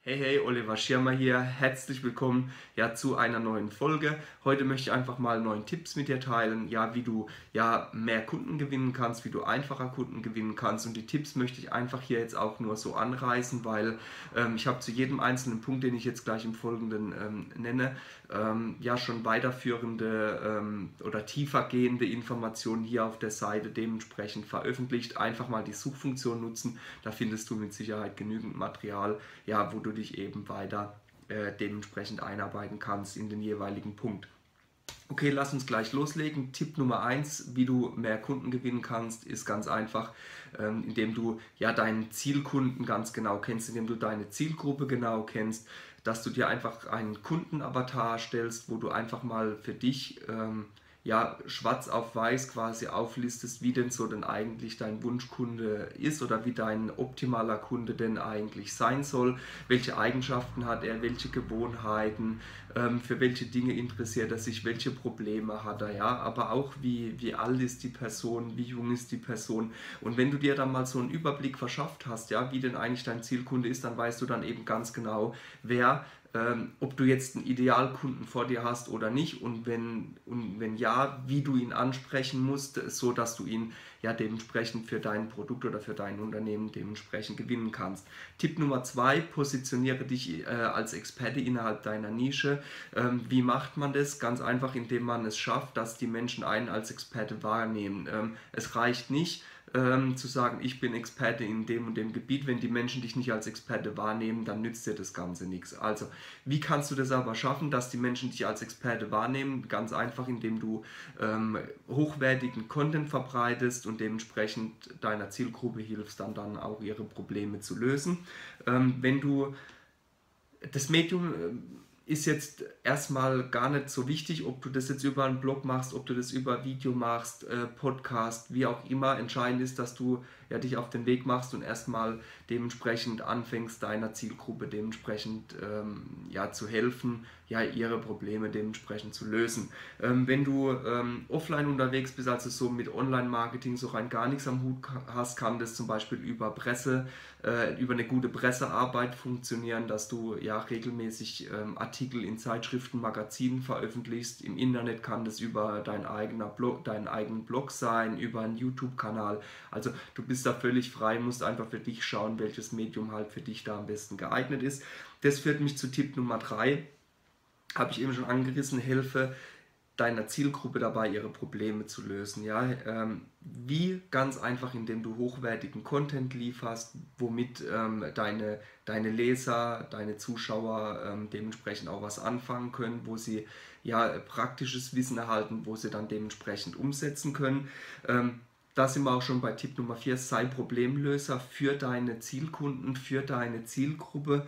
Hey, hey, Oliver Schirmer hier. Herzlich willkommen zu einer neuen Folge. Heute möchte ich einfach mal 9 Tipps mit dir teilen, wie du mehr Kunden gewinnen kannst, wie du einfacher Kunden gewinnen kannst. Und die Tipps möchte ich einfach hier jetzt auch nur so anreißen, weil ich habe zu jedem einzelnen Punkt, den ich jetzt gleich im Folgenden nenne, schon weiterführende oder tiefer gehende Informationen hier auf der Seite dementsprechend veröffentlicht. Einfach mal die Suchfunktion nutzen, da findest du mit Sicherheit genügend Material, wo du dich eben weiter dementsprechend einarbeiten kannst in den jeweiligen Punkt. Okay, lass uns gleich loslegen. Tipp Nummer 1, wie du mehr Kunden gewinnen kannst, ist ganz einfach, indem du deinen Zielkunden ganz genau kennst, indem du deine Zielgruppe genau kennst, dass du dir einfach einen Kundenavatar stellst, wo du einfach mal für dich schwarz auf weiß quasi auflistest, wie denn so denn eigentlich dein Wunschkunde ist oder wie dein optimaler Kunde denn eigentlich sein soll, welche Eigenschaften hat er, welche Gewohnheiten, für welche Dinge interessiert er sich, welche Probleme hat er, aber auch wie alt ist die Person, wie jung ist die Person. Und wenn du dir dann mal so einen Überblick verschafft hast, wie denn eigentlich dein Zielkunde ist, dann weißt du dann eben ganz genau, ob du jetzt einen Idealkunden vor dir hast oder nicht, und wenn ja, wie du ihn ansprechen musst, so dass du ihn dementsprechend für dein Produkt oder für dein Unternehmen dementsprechend gewinnen kannst. Tipp Nummer 2, positioniere dich als Experte innerhalb deiner Nische. Wie macht man das? Ganz einfach, indem man es schafft, dass die Menschen einen als Experte wahrnehmen. Es reicht nicht, zu sagen, ich bin Experte in dem und dem Gebiet. Wenn die Menschen dich nicht als Experte wahrnehmen, dann nützt dir das Ganze nichts. Also, wie kannst du das aber schaffen, dass die Menschen dich als Experte wahrnehmen? Ganz einfach, indem du hochwertigen Content verbreitest und dementsprechend deiner Zielgruppe hilfst, dann auch ihre Probleme zu lösen. Wenn du das Medium ist jetzt erstmal gar nicht so wichtig, ob du das jetzt über einen Blog machst, ob du das über Video machst, Podcast, wie auch immer. Entscheidend ist, dass du dich auf den Weg machst und erstmal dementsprechend anfängst, deiner Zielgruppe dementsprechend zu helfen, ihre Probleme dementsprechend zu lösen. Wenn du offline unterwegs bist, also so mit Online-Marketing so rein gar nichts am Hut hast, kann das zum Beispiel über über eine gute Pressearbeit funktionieren, dass du regelmäßig Artikel in Zeitschriften, Magazinen veröffentlichst. Im Internet kann das über deinen eigenen Blog sein, über einen YouTube-Kanal. Also du bist da völlig frei, musst einfach für dich schauen, welches Medium halt für dich da am besten geeignet ist. Das führt mich zu Tipp Nummer 3, habe ich eben schon angerissen, helfe deiner Zielgruppe dabei, ihre Probleme zu lösen. Wie? Ganz einfach, indem du hochwertigen Content lieferst, womit deine Leser, deine Zuschauer dementsprechend auch was anfangen können, wo sie praktisches Wissen erhalten, wo sie dann dementsprechend umsetzen können. Da sind wir auch schon bei Tipp Nummer 4, sei Problemlöser für deine Zielkunden, für deine Zielgruppe.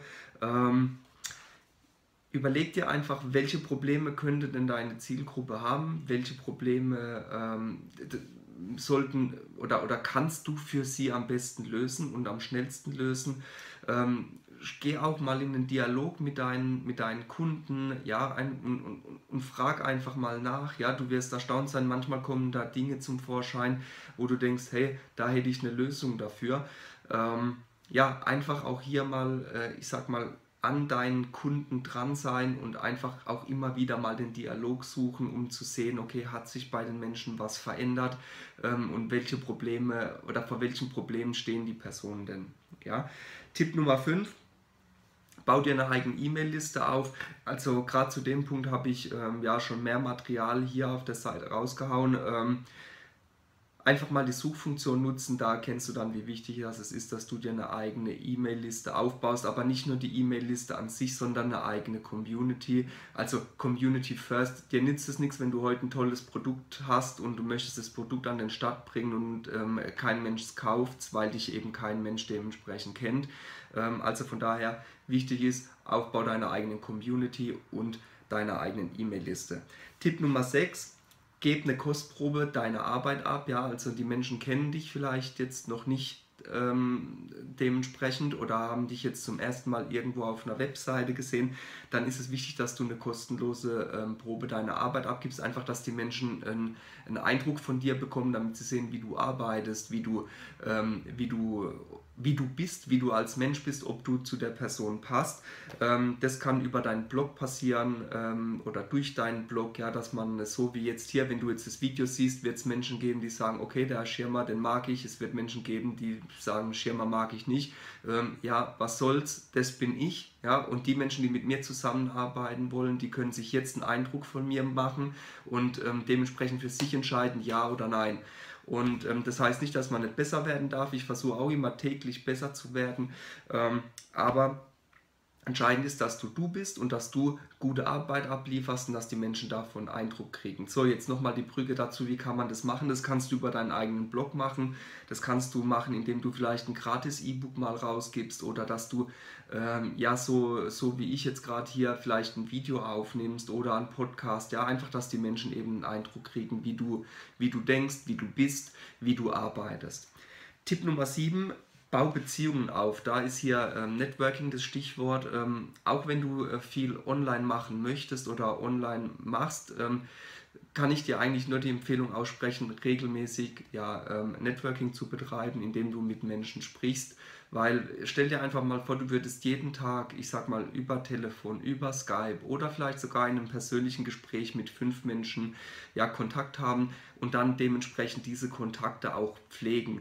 Überleg dir einfach, welche Probleme könnte denn deine Zielgruppe haben, welche Probleme sollten oder kannst du für sie am besten lösen und am schnellsten lösen. Geh auch mal in den Dialog mit deinen Kunden, und frag einfach mal nach. Du wirst erstaunt sein, manchmal kommen da Dinge zum Vorschein, wo du denkst, hey, da hätte ich eine Lösung dafür. Einfach auch hier mal, ich sag mal, an deinen Kunden dran sein und einfach auch immer wieder mal den Dialog suchen, um zu sehen, okay, hat sich bei den Menschen was verändert, und welche Probleme oder vor welchen Problemen stehen die Personen denn. Tipp Nummer 5, bau dir eine eigene E-Mail-Liste auf. Also gerade zu dem Punkt habe ich schon mehr Material hier auf der Seite rausgehauen. Einfach mal die Suchfunktion nutzen, da erkennst du dann, wie wichtig es ist, dass du dir eine eigene E-Mail-Liste aufbaust, aber nicht nur die E-Mail-Liste an sich, sondern eine eigene Community, also Community first. Dir nützt es nichts, wenn du heute ein tolles Produkt hast und du möchtest das Produkt an den Start bringen und kein Mensch es kauft, weil dich eben kein Mensch dementsprechend kennt. Also von daher, wichtig ist, Aufbau deiner eigenen Community und deiner eigenen E-Mail-Liste. Tipp Nummer 6, gib eine Kostprobe deiner Arbeit ab, also die Menschen kennen dich vielleicht jetzt noch nicht dementsprechend oder haben dich jetzt zum ersten Mal irgendwo auf einer Webseite gesehen, dann ist es wichtig, dass du eine kostenlose Probe deiner Arbeit abgibst. Einfach, dass die Menschen einen Eindruck von dir bekommen, damit sie sehen, wie du arbeitest, wie du bist, wie du als Mensch bist, ob du zu der Person passt. Das kann über deinen Blog passieren oder durch deinen Blog, ja, dass man so wie jetzt hier, wenn du jetzt das Video siehst, wird es Menschen geben, die sagen, okay, der Schirmer, den mag ich. Es wird Menschen geben, die sagen, Schirmer mag ich nicht. Ja, was soll's, das bin ich. Ja, und die Menschen, die mit mir zusammenarbeiten wollen, die können sich jetzt einen Eindruck von mir machen und dementsprechend für sich entscheiden, ja oder nein. Und das heißt nicht, dass man nicht besser werden darf. Ich versuche auch immer täglich besser zu werden. Aber entscheidend ist, dass du bist und dass du gute Arbeit ablieferst und dass die Menschen davon Eindruck kriegen. So, jetzt nochmal die Brücke dazu, wie kann man das machen? Das kannst du über deinen eigenen Blog machen. Das kannst du machen, indem du vielleicht ein gratis E-Book mal rausgibst oder dass du, ja, so wie ich jetzt gerade hier, vielleicht ein Video aufnimmst oder einen Podcast. Ja, einfach, dass die Menschen eben einen Eindruck kriegen, wie du denkst, wie du bist, wie du arbeitest. Tipp Nummer 7. Bau Beziehungen auf. Da ist hier Networking das Stichwort. Auch wenn du viel online machen möchtest oder online machst, kann ich dir eigentlich nur die Empfehlung aussprechen, regelmäßig Networking zu betreiben, indem du mit Menschen sprichst. Weil stell dir einfach mal vor, du würdest jeden Tag, ich sag mal über Telefon, über Skype oder vielleicht sogar in einem persönlichen Gespräch mit 5 Menschen Kontakt haben und dann dementsprechend diese Kontakte auch pflegen.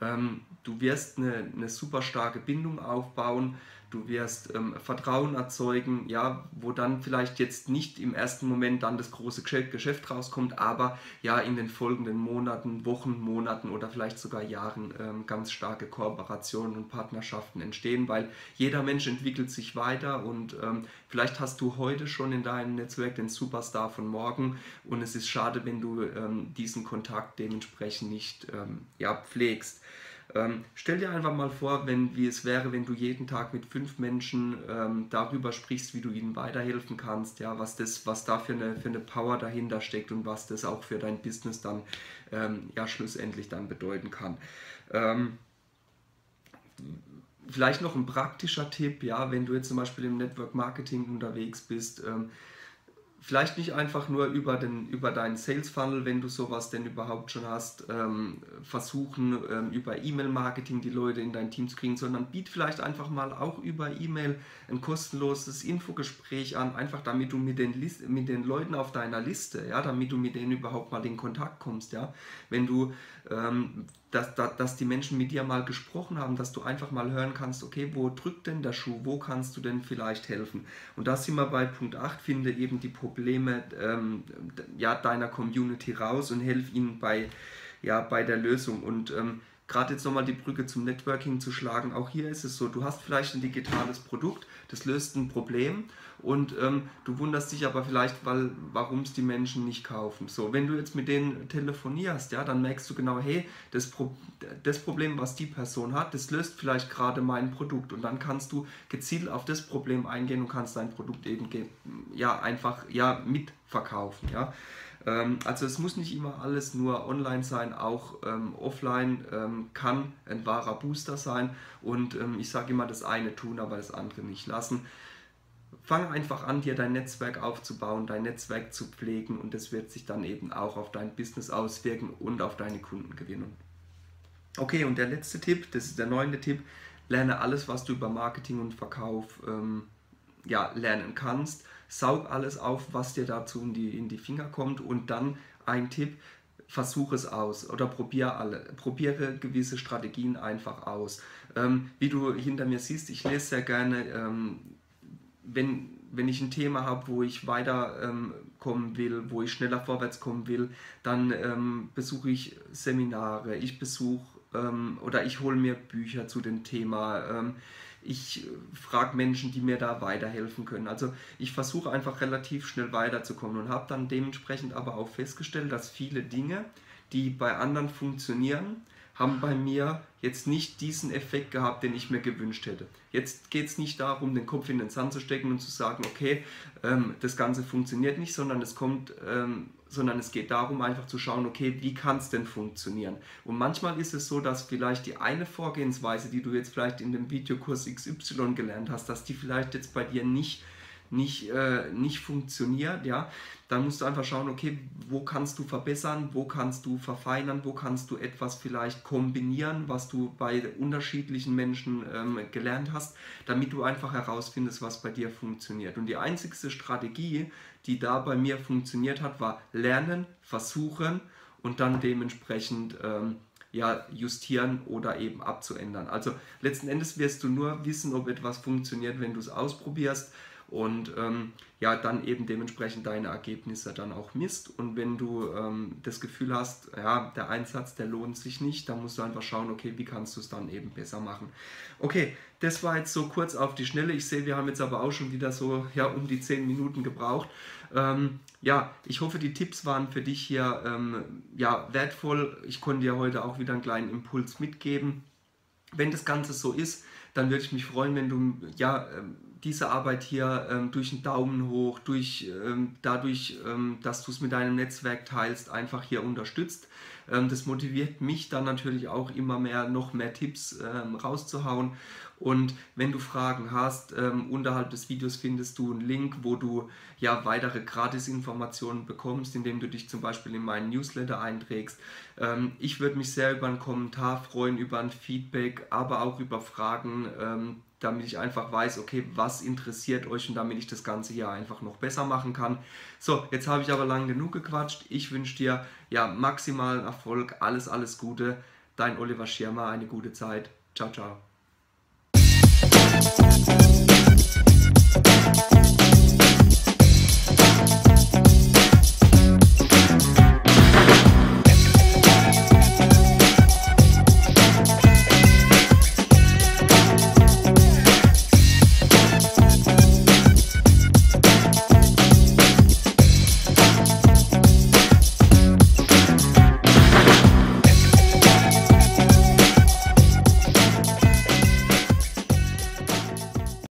Du wirst eine super starke Bindung aufbauen, du wirst Vertrauen erzeugen, ja, wo dann vielleicht jetzt nicht im ersten Moment dann das große Geschäft rauskommt, aber ja in den folgenden Monaten, Wochen, Monaten oder vielleicht sogar Jahren ganz starke Kooperationen und Partnerschaften entstehen, weil jeder Mensch entwickelt sich weiter und vielleicht hast du heute schon in deinem Netzwerk den Superstar von morgen und es ist schade, wenn du diesen Kontakt dementsprechend nicht pflegst. Stell dir einfach mal vor, wie es wäre, wenn du jeden Tag mit 5 Menschen darüber sprichst, wie du ihnen weiterhelfen kannst, ja, was da für eine Power dahinter steckt und was das auch für dein Business dann schlussendlich dann bedeuten kann. Vielleicht noch ein praktischer Tipp, ja, wenn du jetzt zum Beispiel im Network Marketing unterwegs bist, vielleicht nicht einfach nur über deinen Sales Funnel, wenn du sowas denn überhaupt schon hast, versuchen über E-Mail-Marketing die Leute in dein Team zu kriegen, sondern biet vielleicht einfach mal auch über E-Mail ein kostenloses Infogespräch an, einfach damit du mit den Leuten auf deiner Liste, ja, damit du mit denen überhaupt mal in Kontakt kommst, ja, wenn du dass die Menschen mit dir mal gesprochen haben, dass du einfach mal hören kannst, okay, wo drückt denn der Schuh, wo kannst du denn vielleicht helfen? Und da sind wir bei Punkt 8, finde eben die Probleme deiner Community raus und helf ihnen bei der Lösung. Und gerade jetzt nochmal die Brücke zum Networking zu schlagen, auch hier ist es so, du hast vielleicht ein digitales Produkt, das löst ein Problem und du wunderst dich aber vielleicht, warum es die Menschen nicht kaufen. So, wenn du jetzt mit denen telefonierst, ja, dann merkst du genau, hey, das Problem, was die Person hat, das löst vielleicht gerade mein Produkt und dann kannst du gezielt auf das Problem eingehen und kannst dein Produkt eben einfach mitverkaufen, ja. Also es muss nicht immer alles nur online sein, auch offline kann ein wahrer Booster sein und ich sage immer, das eine tun, aber das andere nicht lassen. Fang einfach an, dir dein Netzwerk aufzubauen, dein Netzwerk zu pflegen und das wird sich dann eben auch auf dein Business auswirken und auf deine Kundengewinnung. Okay, und der letzte Tipp, das ist der 9. Tipp, lerne alles, was du über Marketing und Verkauf lernen kannst. Saug alles auf, was dir dazu in die Finger kommt und dann ein Tipp, versuche es aus oder probiere gewisse Strategien einfach aus. Wie du hinter mir siehst, ich lese sehr gerne, wenn ich ein Thema habe, wo ich weiterkommen will, wo ich schneller vorwärts kommen will, dann besuche ich Seminare, ich hole mir Bücher zu dem Thema. Ich frage Menschen, die mir da weiterhelfen können. Also ich versuche einfach relativ schnell weiterzukommen und habe dann dementsprechend aber auch festgestellt, dass viele Dinge, die bei anderen funktionieren, haben bei mir jetzt nicht diesen Effekt gehabt, den ich mir gewünscht hätte. Jetzt geht es nicht darum, den Kopf in den Sand zu stecken und zu sagen, okay, das Ganze funktioniert nicht, sondern es geht darum, einfach zu schauen, okay, wie kann es denn funktionieren? Und manchmal ist es so, dass vielleicht die eine Vorgehensweise, die du jetzt vielleicht in dem Videokurs XY gelernt hast, dass die vielleicht jetzt bei dir nicht funktioniert, ja, dann musst du einfach schauen, okay, wo kannst du verbessern, wo kannst du verfeinern, wo kannst du etwas vielleicht kombinieren, was du bei unterschiedlichen Menschen gelernt hast, damit du einfach herausfindest, was bei dir funktioniert. Und die einzigste Strategie, die da bei mir funktioniert hat, war lernen, versuchen und dann dementsprechend justieren oder eben abzuändern. Also letzten Endes wirst du nur wissen, ob etwas funktioniert, wenn du es ausprobierst und dann eben dementsprechend deine Ergebnisse dann auch misst. Und wenn du das Gefühl hast, ja, der Einsatz, der lohnt sich nicht, dann musst du einfach schauen, okay, wie kannst du es dann eben besser machen. Okay, das war jetzt so kurz auf die Schnelle. Ich sehe, wir haben jetzt aber auch schon wieder so um die 10 Minuten gebraucht. Ich hoffe, die Tipps waren für dich hier wertvoll. Ich konnte dir heute auch wieder einen kleinen Impuls mitgeben. Wenn das Ganze so ist, dann würde ich mich freuen, wenn du diese Arbeit hier durch einen Daumen hoch, dadurch, dass du es mit deinem Netzwerk teilst, einfach hier unterstützt. Das motiviert mich dann natürlich auch immer mehr, noch mehr Tipps rauszuhauen. Und wenn du Fragen hast, unterhalb des Videos findest du einen Link, wo du weitere Gratis-Informationen bekommst, indem du dich zum Beispiel in meinen Newsletter einträgst. Ich würde mich sehr über einen Kommentar freuen, über ein Feedback, aber auch über Fragen, damit ich einfach weiß, okay, was interessiert euch und damit ich das Ganze hier einfach noch besser machen kann. So, jetzt habe ich aber lang genug gequatscht. Ich wünsche dir maximalen Erfolg, alles Gute. Dein Oliver Schirmer, eine gute Zeit. Ciao, ciao.